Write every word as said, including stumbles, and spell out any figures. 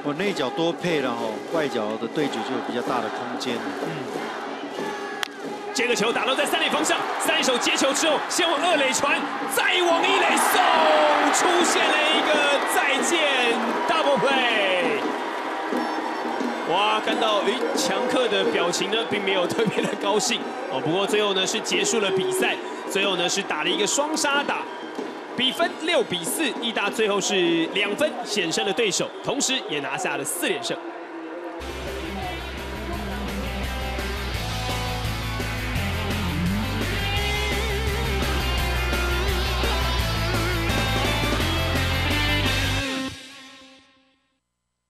我内角多配了吼，外角的对决就有比较大的空间。嗯。 接个球打到在三垒方向，三手接球之后，先往二垒传，再往一垒送，出现了一个再见 double play。哇，看到诶强克的表情呢，并没有特别的高兴哦。不过最后呢是结束了比赛，最后呢是打了一个双杀打。 比分六比四，义大最后是两分险胜了对手，同时也拿下了四连胜。